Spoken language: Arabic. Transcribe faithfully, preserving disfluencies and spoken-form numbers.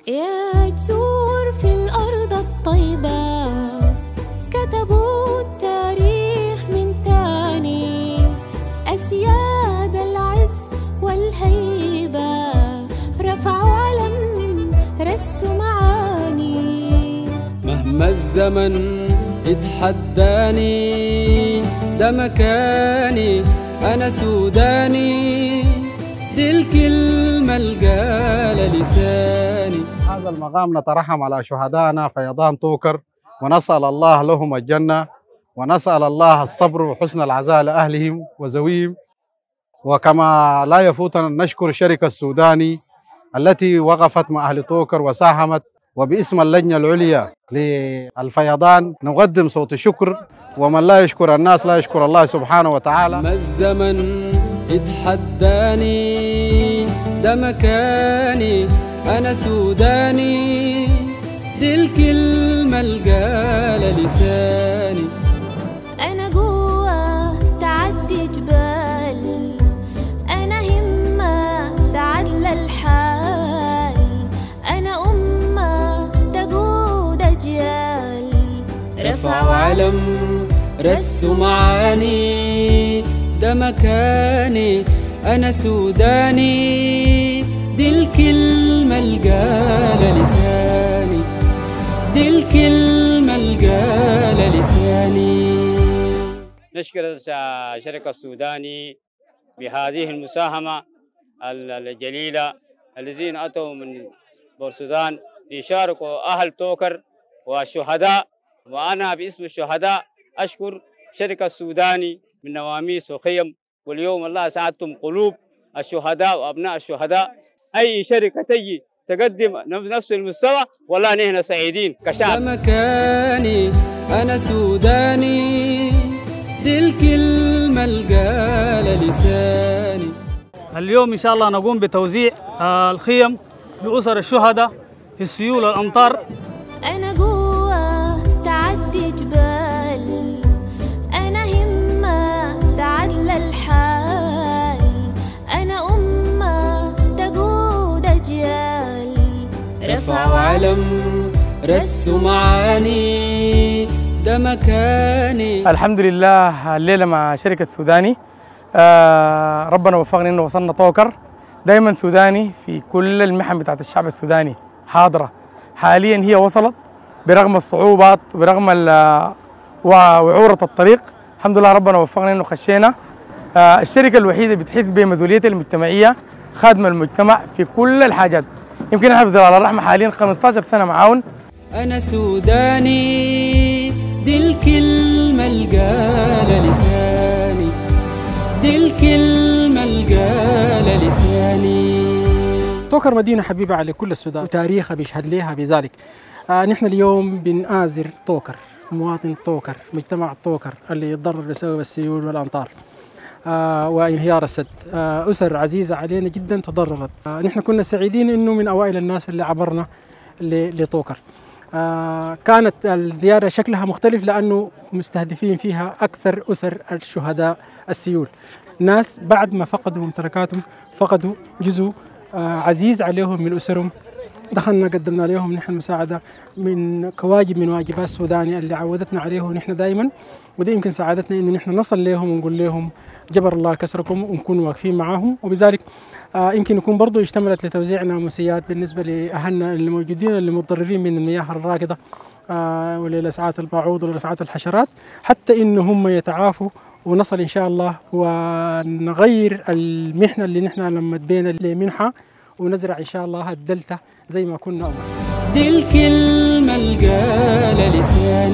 يا جسور في الأرض الطيبة كتبوا التاريخ من تاني، أسياد العز والهيبة رفعوا علم رسوا معاني. مهما الزمن اتحداني ده مكاني، أنا سوداني دي الكلمة القالة لساني. هذا المقام نترحم على شهدائنا فيضان طوكر ونسأل الله لهم الجنة، ونسأل الله الصبر وحسن العزاء لأهلهم وزويهم. وكما لا يفوتنا أن نشكر الشركة السوداني التي وقفت مع أهل طوكر وساهمت، وباسم اللجنة العليا للفيضان نقدم صوت الشكر، ومن لا يشكر الناس لا يشكر الله سبحانه وتعالى. ما الزمن اتحداني ده مكاني، أنا سوداني دي الكلمة القالة لساني. أنا قوة تعدي جبال، أنا همة تعدل الحال، أنا أمة تقود أجيال رفعوا علم رسوا معاني، ده مكاني أنا سوداني دي الكلمة القالة لساني، دي الكلمة القالة لساني. نشكر الشركة السوداني بهذه المساهمة الجليلة الذين أتوا من بورسودان ليشاركوا أهل طوكر والشهداء، وأنا باسم الشهداء أشكر شركة السوداني من نواميس وخيم. واليوم الله ساعدتم قلوب الشهداء وأبناء الشهداء. أي شركة تجي تقدم نفس المستوى والله نحن سعيدين كشعب. مكاني أنا سوداني دي الكلمة القالة لساني. اليوم إن شاء الله نقوم بتوزيع الخيم لأسر الشهداء في السيول والأمطار. أنا قوة تعدي جبال، أنا همة تعدل الحال، أنا أمة تقود أجيال رفعوا علم رسوا معاني، ده مكاني. الحمد لله الليلة مع شركة السوداني، آه ربنا وفقني إنه وصلنا طوكر. دايما سوداني في كل المحن بتاعت الشعب السوداني حاضرة. حاليا هي وصلت برغم الصعوبات وبرغم وعورة الطريق، الحمد لله ربنا وفقنا إنه خشينا. آه الشركة الوحيدة بتحس بمسؤوليتها المجتمعية، خادمة المجتمع في كل الحاجات. يمكن احنا في زلال الرحمة حاليا خمسة عشر سنة معاون. أنا سوداني دي الكلمة القالة لساني، دي الكلمة القالة لساني. طوكر مدينة حبيبة على كل السودان وتاريخها بيشهد لها بذلك. آه نحن اليوم بنآزر طوكر، مواطن طوكر، مجتمع طوكر اللي يتضرر بسبب السيول والأمطار آه وانهيار السد. آه أسر عزيزة علينا جدا تضررت. آه نحن كنا سعيدين إنه من أوائل الناس اللي عبرنا لطوكر. آه كانت الزيارة شكلها مختلف لأنه مستهدفين فيها أكثر أسر الشهداء السيول، ناس بعد ما فقدوا ممتلكاتهم فقدوا جزء آه عزيز عليهم من أسرهم. دخلنا قدمنا لهم نحن مساعدة من كواجب من واجبات السوداني اللي عودتنا عليه نحن دائما، ودي يمكن سعادتنا إن نحن نصل لهم ونقول لهم جبر الله كسركم ونكون واقفين معاهم. وبذلك آه يمكن يكون برضو اشتملت لتوزيع ناموسيات بالنسبة لأهلنا اللي موجودين اللي متضررين من المياه الراكدة آه وللأسعات الباعوض وللأسعات الحشرات، حتى إن هم يتعافوا ونصل إن شاء الله ونغير المحنة اللي نحن لما تبين لمنحة ونزرع إن شاء الله الدلتا زي ما كنا أول. دي الكلمة القالة لساني.